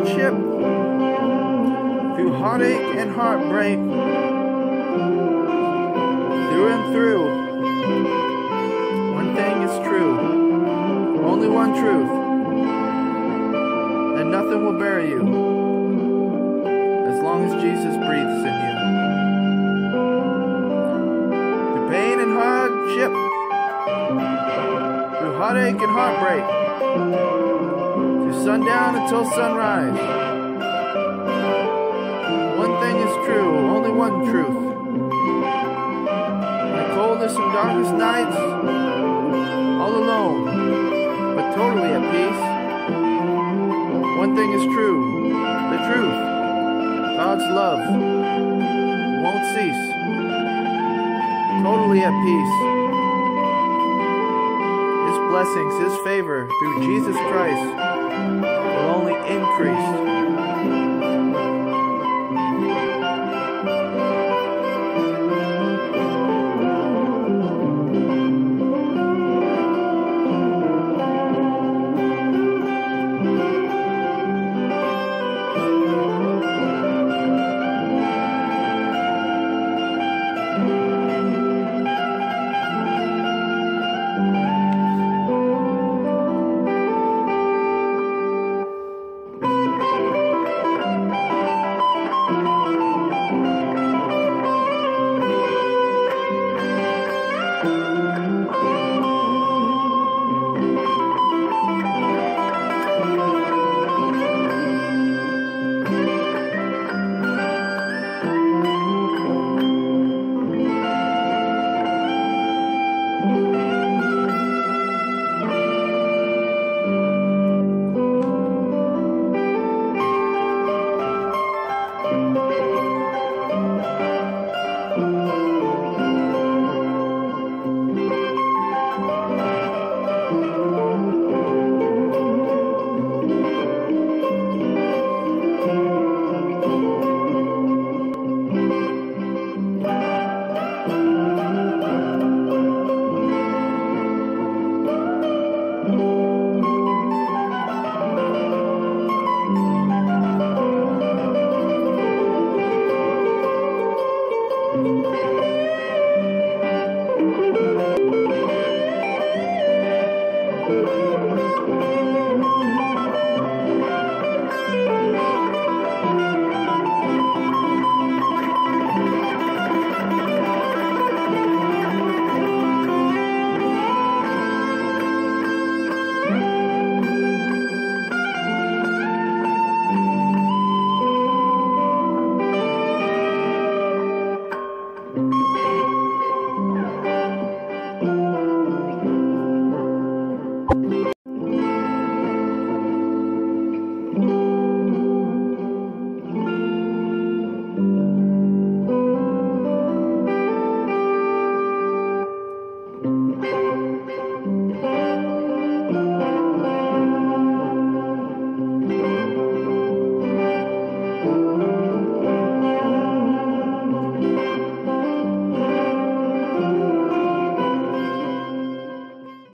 hardship, through heartache and heartbreak, through and through, one thing is true, only one truth, and nothing will bury you as long as Jesus breathes in you. Through pain and hardship, through heartache and heartbreak, through sundown until sunrise, one thing is true, only one truth. In the coldest and darkest nights, all alone, but totally at peace, one thing is true, the truth. God's love won't cease, totally at peace. His blessings, His favor through Jesus Christ will only increase.